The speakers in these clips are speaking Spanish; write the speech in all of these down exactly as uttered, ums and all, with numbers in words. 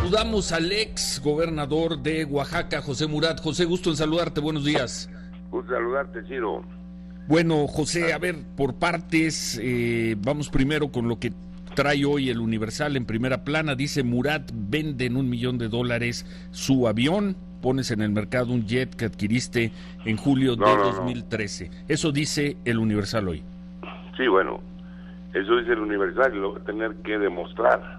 Saludamos al ex gobernador de Oaxaca, José Murat. José, gusto en saludarte, buenos días. Gusto saludarte, Ciro. Bueno, José, a ver, por partes, eh, vamos primero con lo que trae hoy el Universal en primera plana. Dice: Murat vende en un millón de dólares su avión. Pones en el mercado un jet que adquiriste en julio no, de no, dos mil trece. No. Eso dice el Universal hoy. Sí, bueno, eso dice el Universal y lo va a tener que demostrar.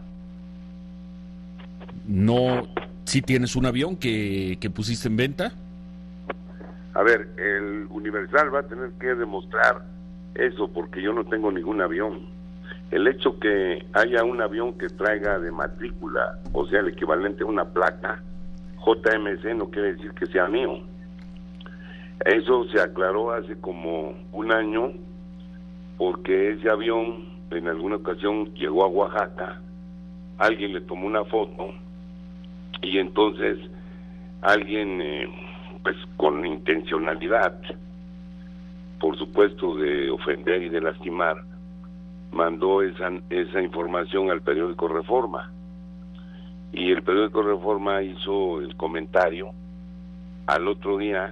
No, ¿sí tienes un avión que, que pusiste en venta? A ver, el Universal va a tener que demostrar eso porque yo no tengo ningún avión. El hecho que haya un avión que traiga de matrícula, o sea, el equivalente a una placa J M C, no quiere decir que sea mío. Eso se aclaró hace como un año porque ese avión en alguna ocasión llegó a Oaxaca, alguien le tomó una foto y entonces alguien, eh, pues con intencionalidad, por supuesto de ofender y de lastimar, mandó esa, esa información al periódico Reforma. Y el periódico Reforma hizo el comentario. Al otro día...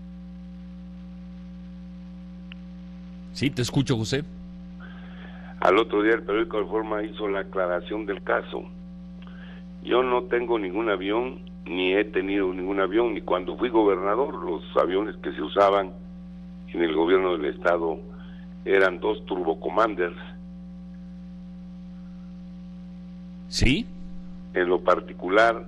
Sí, te escucho, José. Al otro día el periódico Reforma hizo la aclaración del caso. Yo no tengo ningún avión, ni he tenido ningún avión, ni cuando fui gobernador, los aviones que se usaban en el gobierno del estado eran dos Turbo Commanders. ¿Sí? En lo particular,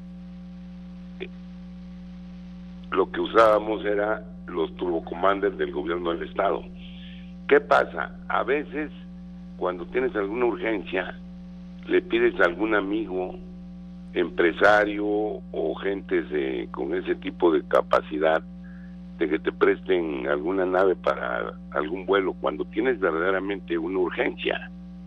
lo que usábamos era los Turbo Commanders del gobierno del estado. ¿Qué pasa? A veces, cuando tienes alguna urgencia, le pides a algún amigo, empresario o gentes de, con ese tipo de capacidad de que te presten alguna nave para algún vuelo cuando tienes verdaderamente una urgencia.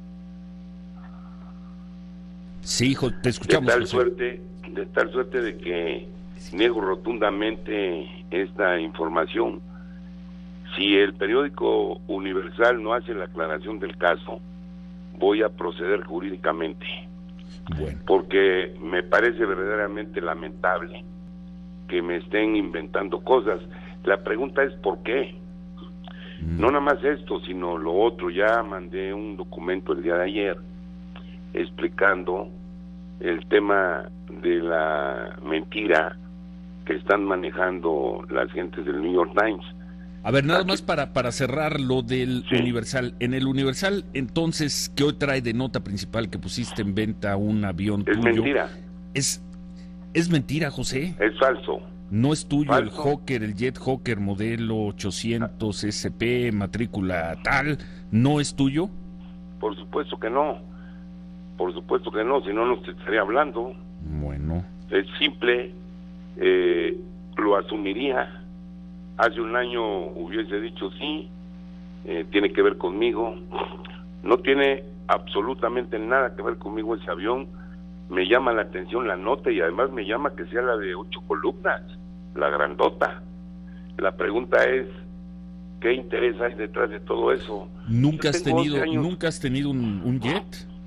Sí, hijo, te escuchamos. De tal José. suerte, de tal suerte de que niego rotundamente esta información. Si el periódico Universal no hace la aclaración del caso, voy a proceder jurídicamente. Bueno. Porque me parece verdaderamente lamentable que me estén inventando cosas. La pregunta es ¿por qué? Mm. No nada más esto, sino lo otro. Ya mandé un documento el día de ayer explicando el tema de la mentira que están manejando las gentes del New York Times. A ver, nada más para, para cerrar lo del sí. Universal. En el Universal, entonces, ¿qué hoy trae de nota principal que pusiste en venta un avión es tuyo? Es mentira. Es, es mentira, José. Es falso. No es tuyo falso. El Hawker, el Jet Hawker modelo ochocientos S P, matrícula tal, ¿no es tuyo? Por supuesto que no. Por supuesto que no, si no, no te estaría hablando. Bueno. Es simple, eh, lo asumiría. Hace un año hubiese dicho sí, eh, tiene que ver conmigo. No tiene absolutamente nada que ver conmigo ese avión. Me llama la atención la nota y además me llama que sea la de ocho columnas, la grandota. La pregunta es, ¿qué interés hay detrás de todo eso? ¿Nunca has tenido, ¿nunca has tenido un, un jet?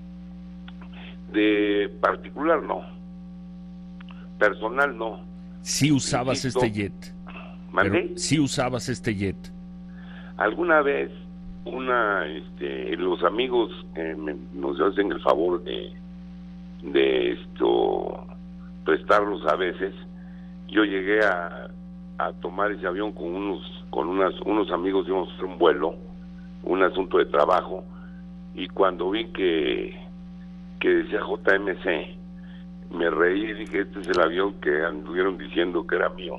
De particular no. Personal no. Sí usabas Insisto, este jet. ¿Mandé? Pero sí usabas este jet. Alguna vez una este los amigos eh, me, nos hacen el favor de de esto prestarlos a veces. Yo llegué a, a tomar ese avión con unos con unas unos amigos, íbamos a hacer un vuelo, un asunto de trabajo, y cuando vi que que decía J M C, me reí y dije, este es el avión que anduvieron diciendo que era mío.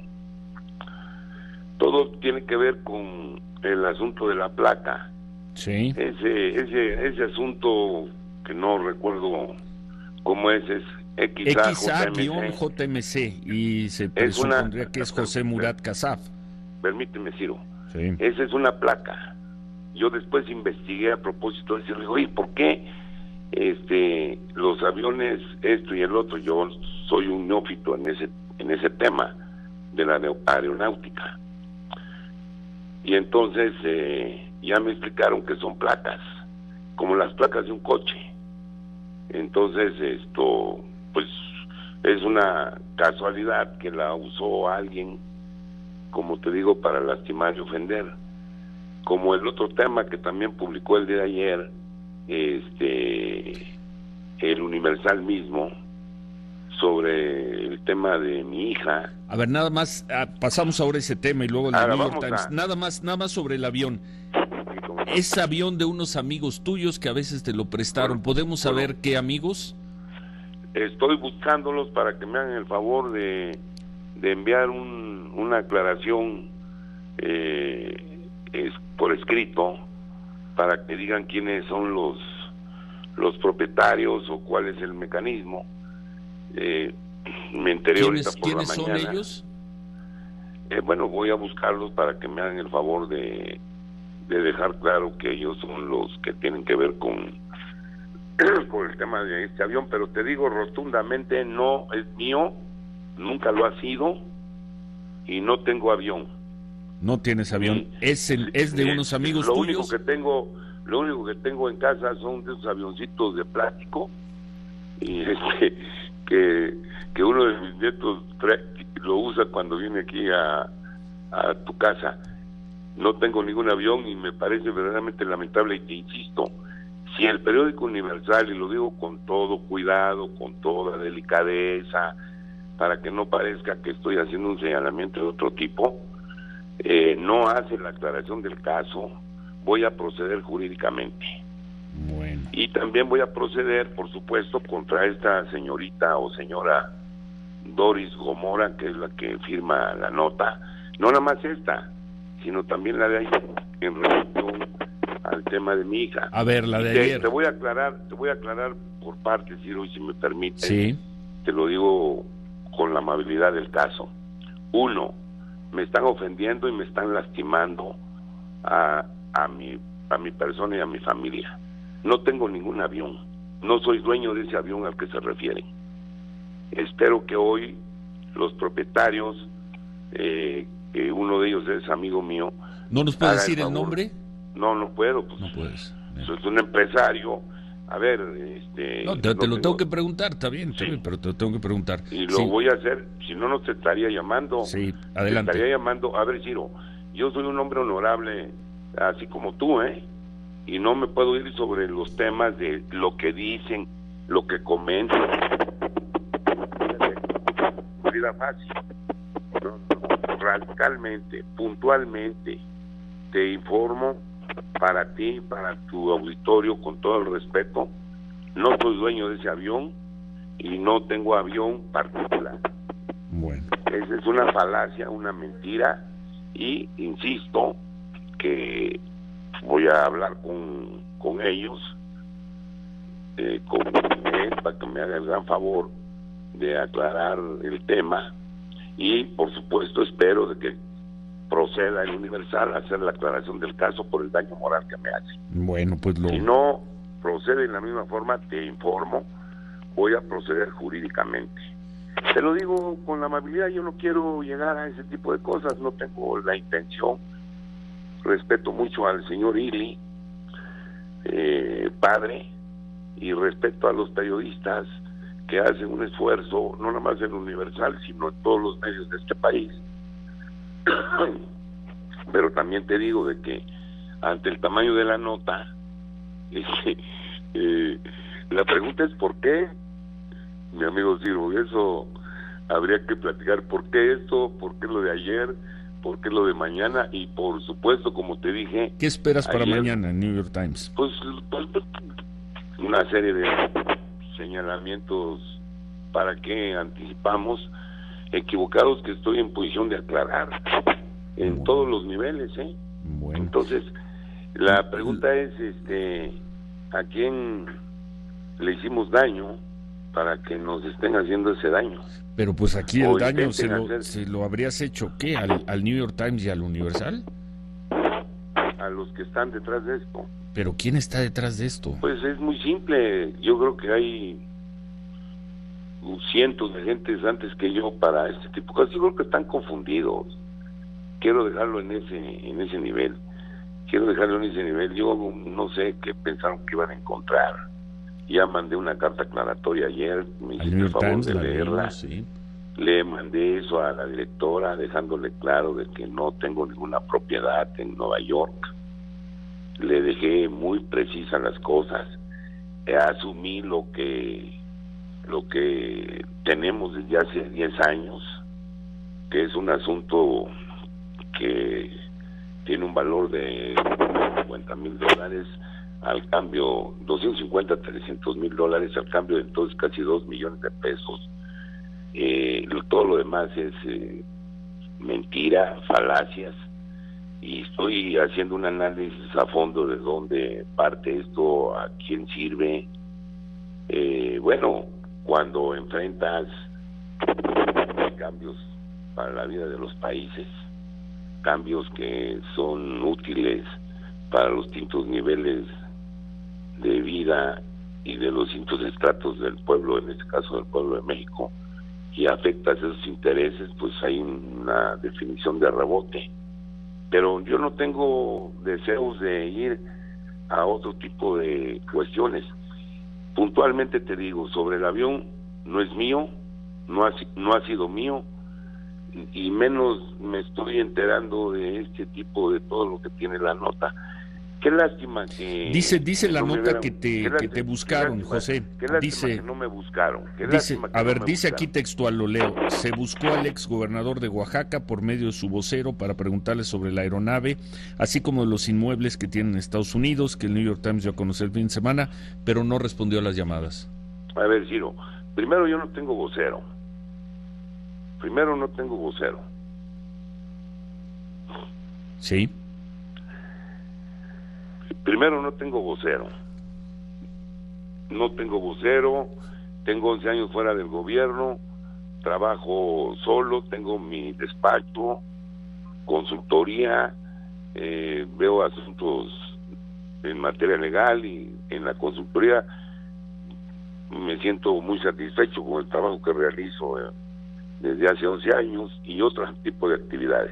Todo tiene que ver con el asunto de la placa. Sí. Ese ese ese asunto que no recuerdo cómo es, es X A J M C y se presupondría una, que es José Murat Casaf. Permíteme, Ciro. Sí. Esa es una placa. Yo después investigué a propósito de eso y digo, oye, ¿por qué este los aviones esto y el otro? Yo soy un neófito en ese en ese tema de la aeronáutica. Y entonces eh, ya me explicaron que son placas, como las placas de un coche. Entonces esto, pues es una casualidad que la usó alguien, como te digo, para lastimar y ofender. Como el otro tema que también publicó el día de ayer, este, el Universal mismo, sobre el tema de mi hija. A ver, nada más, ah, pasamos ahora ese tema y luego el Ahora, New York vamos Times. a... Nada más, nada más sobre el avión. Es avión de unos amigos tuyos que a veces te lo prestaron. Bueno, ¿Podemos bueno, saber qué amigos? Estoy buscándolos para que me hagan el favor de, de enviar un, una aclaración eh, es, por escrito, para que digan quiénes son los, los propietarios o cuál es el mecanismo. Eh, me enteré ahorita por la mañana. ¿Quiénes son ellos? Eh, bueno, voy a buscarlos para que me hagan el favor de, de dejar claro que ellos son los que tienen que ver con, con el tema de este avión, pero te digo rotundamente, no es mío, nunca lo ha sido y no tengo avión. No tienes avión, es el, es de unos amigos lo tuyos. Único que tengo, lo único que tengo en casa son de esos avioncitos de plástico y este que, que uno de mis nietos trae, lo usa cuando viene aquí a, a tu casa. No tengo ningún avión y me parece verdaderamente lamentable y te insisto, si el periódico Universal, y lo digo con todo cuidado, con toda delicadeza, para que no parezca que estoy haciendo un señalamiento de otro tipo, eh, no hace la aclaración del caso, voy a proceder jurídicamente. Bueno. Y también voy a proceder, por supuesto, contra esta señorita o señora Doris Gomora, que es la que firma la nota, no nada más esta, sino también la de ayer, en relación al tema de mi hija. A ver, la de te, ayer. Te voy a aclarar, te voy a aclarar por partes, Ciro, y si me permite. Sí. Te lo digo con la amabilidad del caso. Uno, me están ofendiendo y me están lastimando a, a mi a mi persona y a mi familia. No tengo ningún avión, no soy dueño de ese avión al que se refieren. Espero que hoy los propietarios, eh, que uno de ellos es amigo mío. ¿No nos puedes decir el nombre? No, no puedo. Pues, no puedes. Soy un empresario. A ver, este... No, te, no te lo tengo... tengo que preguntar, está bien, está sí. bien, pero te lo tengo que preguntar. Y lo sí. voy a hacer, si no, no te estaría llamando. Sí, adelante. Te estaría llamando, a ver, Ciro, yo soy un hombre honorable, así como tú, ¿eh? Y no me puedo ir sobre los temas de lo que dicen, lo que comentan. Vida fácil. No, no, radicalmente, puntualmente, te informo para ti, para tu auditorio, con todo el respeto, no soy dueño de ese avión y no tengo avión particular. Bueno. Esa es una falacia, una mentira, y insisto que voy a hablar con, con ellos, eh, con él, para que me haga el gran favor de aclarar el tema, y por supuesto espero de que proceda el Universal a hacer la aclaración del caso por el daño moral que me hace. Bueno, pues lo... Si no procede en la misma forma, te informo, voy a proceder jurídicamente. Te lo digo con la amabilidad, yo no quiero llegar a ese tipo de cosas, no tengo la intención. Respeto mucho al señor Ili, eh, padre, y respeto a los periodistas que hacen un esfuerzo, no nada más en Universal, sino en todos los medios de este país. Pero también te digo de que ante el tamaño de la nota, este, eh, la pregunta es ¿por qué? Mi amigo Ciro, eso habría que platicar. ¿Por qué esto? ¿Por qué lo de ayer? ¿Por qué lo de mañana? Y por supuesto, como te dije... ¿Qué esperas para ayer, mañana en New York Times? Pues, pues, pues una serie de señalamientos para que anticipamos, equivocados, que estoy en posición de aclarar en bueno. todos los niveles, ¿eh? Bueno. Entonces, la pregunta es, este, ¿a quién le hicimos daño para que nos estén haciendo ese daño? Pero pues aquí el o daño se lo, hacer... se lo habrías hecho, ¿qué? ¿Al, ¿Al New York Times y al Universal? A los que están detrás de esto. ¿Pero quién está detrás de esto? Pues es muy simple, yo creo que hay cientos de gentes antes que yo para este tipo de cosas. Yo creo que están confundidos. Quiero dejarlo en ese en ese nivel. Quiero dejarlo en ese nivel. Yo no sé qué pensaron que iban a encontrar. Ya mandé una carta aclaratoria ayer, me Al hiciste New el York favor Times de la leerla. leímos, sí. Le mandé eso a la directora, dejándole claro de que no tengo ninguna propiedad en Nueva York. Le dejé muy precisas las cosas. Asumí lo que lo que tenemos desde hace diez años, que es un asunto que tiene un valor de cincuenta mil dólares al cambio, doscientos cincuenta, trescientos mil dólares al cambio de entonces casi dos millones de pesos. Eh, todo lo demás es eh, mentira, falacias, y estoy haciendo un análisis a fondo de dónde parte esto, a quién sirve. Eh, bueno, cuando enfrentas cambios para la vida de los países, cambios que son útiles para los distintos niveles de vida y de los distintos estratos del pueblo, en este caso del pueblo de México, y afectas esos intereses, pues hay una definición de rebote. Pero yo no tengo deseos de ir a otro tipo de cuestiones. Puntualmente te digo, sobre el avión, no es mío, no ha, no ha sido mío, y menos me estoy enterando de este tipo de todo lo que tiene la nota. Qué lástima que... Dice dice que la no me nota hubieran- que te, qué lástima- que te buscaron, qué lástima- José. Qué lástima Dice, que no me buscaron. Qué dice, lástima que a no ver, me dice aquí buscaron. textual, lo leo. Se buscó al ex gobernador de Oaxaca por medio de su vocero para preguntarle sobre la aeronave, así como de los inmuebles que tiene en Estados Unidos, que el New York Times dio a conocer el fin de semana, pero no respondió a las llamadas. A ver, Ciro, primero yo no tengo vocero. Primero no tengo vocero. ¿Sí? Primero no tengo vocero. No tengo vocero, tengo once años fuera del gobierno, trabajo solo, tengo mi despacho, consultoría, eh, veo asuntos en materia legal, y en la consultoría me siento muy satisfecho con el trabajo que realizo eh, desde hace once años y otro tipo de actividades.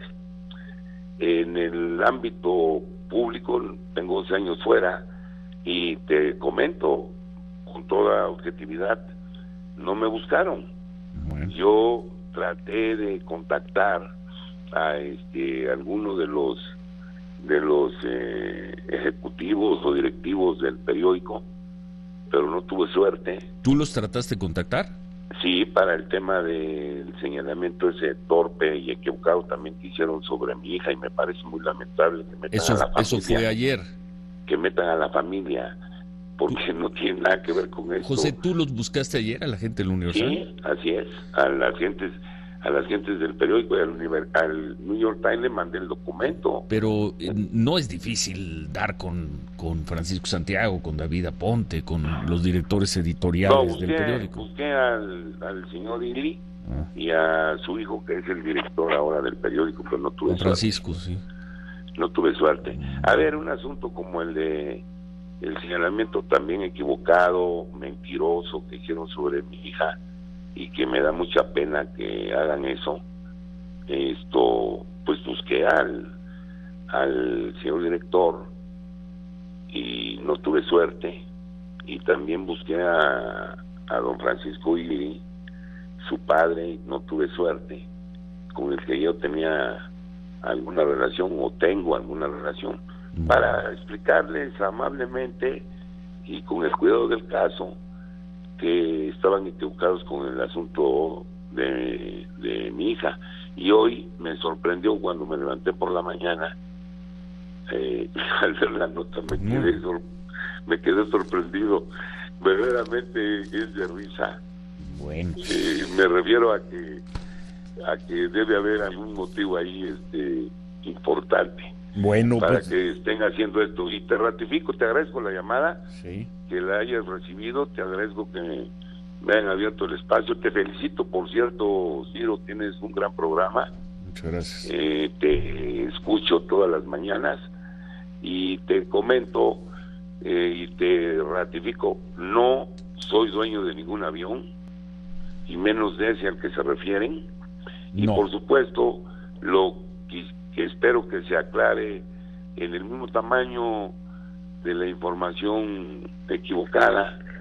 En el ámbito público tengo once años fuera, y te comento con toda objetividad, no me buscaron. Bueno. Yo traté de contactar a este alguno de los de los eh, ejecutivos o directivos del periódico, pero no tuve suerte. ¿Tú los trataste de contactar? Sí, para el tema del señalamiento ese torpe y equivocado también que hicieron sobre mi hija, y me parece muy lamentable que metan Eso, a la familia, eso fue ayer. que metan a la familia, porque no tiene nada que ver con esto. José, ¿tú los buscaste ayer a la gente del Universal? Sí, así es, a las gentes, a las gentes del periódico y al, Univer- al New York Times le mandé el documento. Pero eh, no es difícil dar con, con Francisco Santiago, con David Aponte, con los directores editoriales No, busqué, del periódico. busqué al, al señor Ili Ah, y a su hijo, que es el director ahora del periódico, pero no tuve con suerte. Francisco, sí. No tuve suerte. A ver, un asunto como el de el señalamiento también equivocado, mentiroso que hicieron sobre mi hija, y que me da mucha pena que hagan eso. Esto, pues busqué al al señor director y no tuve suerte, y también busqué a, a don Francisco Ili, su padre, y no tuve suerte, con el que yo tenía alguna relación o tengo alguna relación, para explicarles amablemente y con el cuidado del caso que estaban equivocados con el asunto de, de mi hija. Y hoy me sorprendió cuando me levanté por la mañana, eh, al ver la nota me quedé, sor- me quedé sorprendido. Verdaderamente es de risa. Bueno. Eh, me refiero a que a que debe haber algún motivo ahí este importante Bueno, para pues, que estén haciendo esto. Y te ratifico, te agradezco la llamada, sí. que la hayas recibido, te agradezco que me, me hayan abierto el espacio. Te felicito, por cierto, Ciro, tienes un gran programa. Muchas gracias. Eh, te escucho todas las mañanas y te comento eh, y te ratifico, no soy dueño de ningún avión, y menos de ese al que se refieren. Y No. por supuesto, lo que, que espero que se aclare en el mismo tamaño de la información equivocada,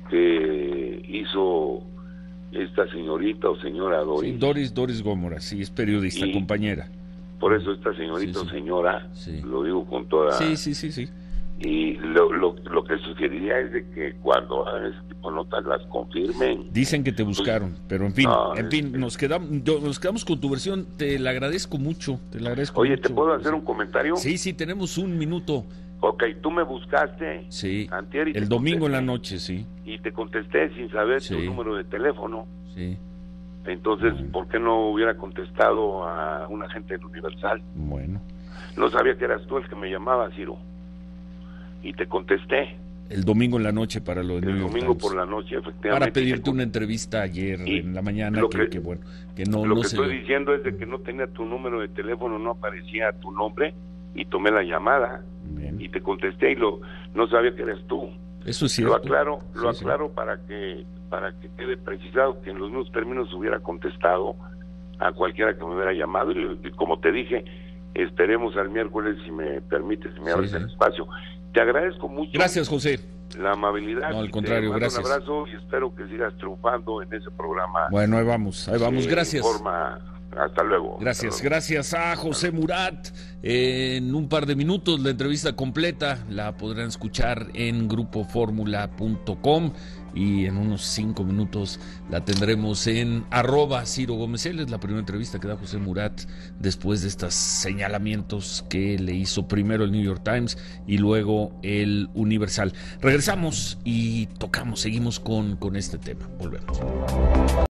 que hizo esta señorita o señora Doris. Sí, Doris, Doris Gómora, sí, es periodista, y compañera. Por eso esta señorita Sí, sí. o señora, Sí. lo digo con toda... Sí, sí, sí, sí. Y lo, lo, lo que sugeriría es de que cuando hagan ese tipo de notas las confirmen. Dicen que te buscaron, pero en fin, No, en fin, nos quedamos, yo- nos quedamos con tu versión, te la agradezco mucho, te la agradezco Oye, mucho. ¿te puedo hacer un comentario? Sí, sí, tenemos un minuto. Ok, tú me buscaste Sí, antier y te el domingo en la contesté. noche, sí, Y te contesté sin saber Sí. tu número de teléfono. sí, Entonces, Bueno. ¿por qué no hubiera contestado a un agente del Universal? bueno. No sabía que eras tú el que me llamaba, Ciro. Y te contesté El domingo en la noche para lo de New el York domingo Times. por la noche, efectivamente. Para y te pedirte con- una entrevista ayer Y en la mañana, lo que, que- que bueno, que no, Lo no que se estoy dio. diciendo es de que no tenía tu número de teléfono, no aparecía tu nombre, y tomé la llamada Bien. y te contesté y lo no sabía que eres tú. Eso es cierto. Lo aclaro, lo Sí, sí. aclaro para que para que quede precisado que en los mismos términos hubiera contestado a cualquiera que me hubiera llamado y, y como te dije, esperemos al miércoles si me permites, si me Sí, abres sí. el espacio. Te agradezco mucho Gracias, José. la amabilidad. No, al y contrario, te mando gracias. Un abrazo y espero que sigas triunfando en ese programa. Bueno, ahí vamos, ahí vamos, Eh, gracias. Informa. Hasta luego. Gracias, Hasta luego. gracias a José Murat. En un par de minutos la entrevista completa la podrán escuchar en grupo fórmula punto com y en unos cinco minutos la tendremos en arroba Ciro Gómez. Él es la primera entrevista que da José Murat después de estos señalamientos que le hizo primero el New York Times y luego el Universal. Regresamos y tocamos, seguimos con, con este tema. Volvemos.